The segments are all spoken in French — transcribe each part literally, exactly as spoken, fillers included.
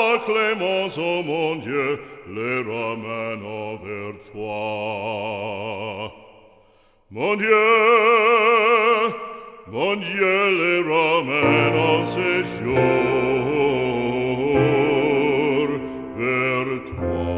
la clémence, ô mon Dieu, les ramène vers toi. Mon Dieu, mon Dieu, les ramène en séjour vers toi.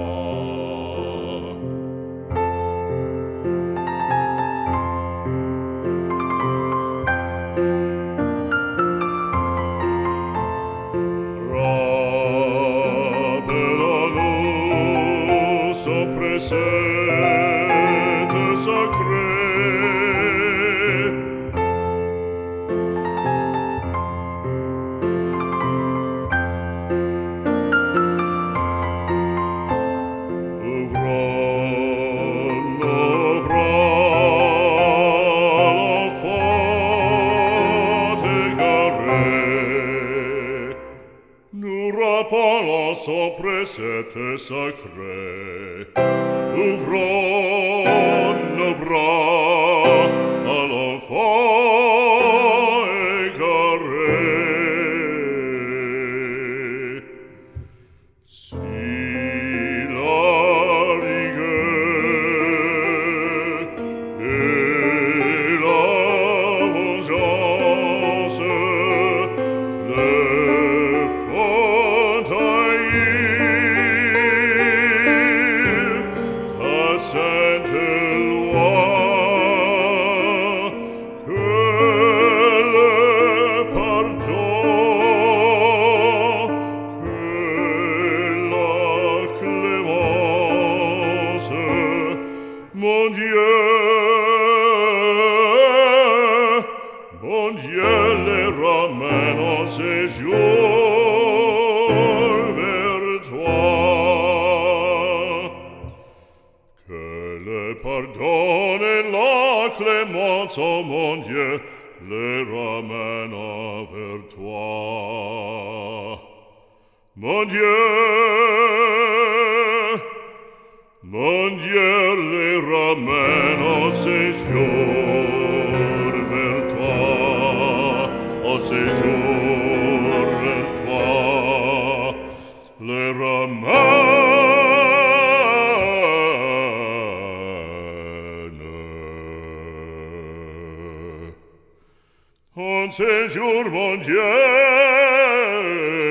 Rappelle-nous son précepte sacré. Rappelons son précepte sacré, ouvrons nos bras à l'enfant égaré. Si la rigueur et la vengeance le font sainte loi, que le pardon, que la clémence, mon Dieu, mon Dieu, les ramène en séjour vers toi. Pardonne la clémence, ô mon Dieu, les ramène vers toi. Mon Dieu, mon Dieu, les ramène en séjour vers toi, en séjour vers toi, les ramène en séjour, mon Dieu.